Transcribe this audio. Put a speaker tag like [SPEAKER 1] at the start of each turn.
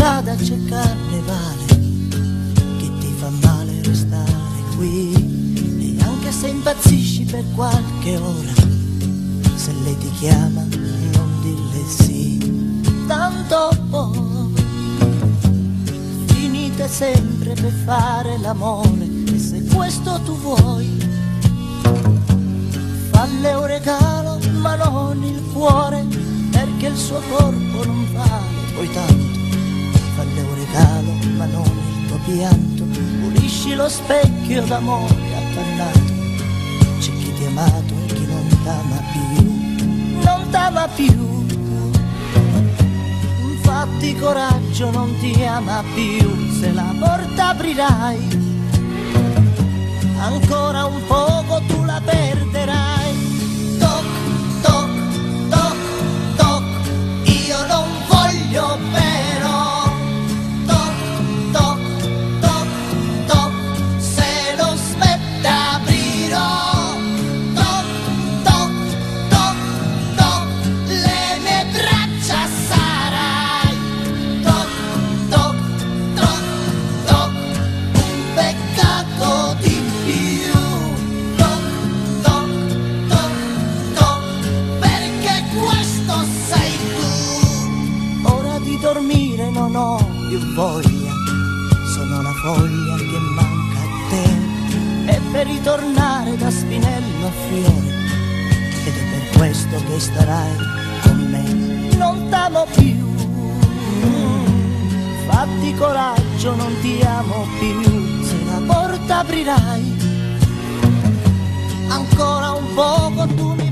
[SPEAKER 1] vada a cercarne vale, che ti fa male restare qui. E anche se impazzisci per qualche ora, se lei ti chiama non dille sì, tanto poi finite sempre per fare l'amore. E se questo tu vuoi, falle un regalo ma non il cuore, perché il suo corpo non vale poi tanto. Falle un regalo ma non il tuo pianto, pulisci lo specchio d'amore appannato. C'è chi ti ha amato e chi non t'ama più, non t'ama più. Fatti coraggio, non ti ama più, se la porta aprirai, ancora un poco tu la perderai. Toc, toc, toc, toc, io non voglio però. Toc, toc, toc, toc, se non smetta aprirò. Toc, toc, toc, toc, le mie braccia sarai. Toc, toc, toc, toc, un peccato di più. Toc, toc, toc, toc, perché questo sei tu. Ora di dormire non ho più voglia, sono la foglia che manca a te. E per ritornare da spinello a fiore, ed è per questo che starai con me, non t'amo più. Fatti coraggio, non ti amo più, se la porta aprirai, ancora un poco tu mi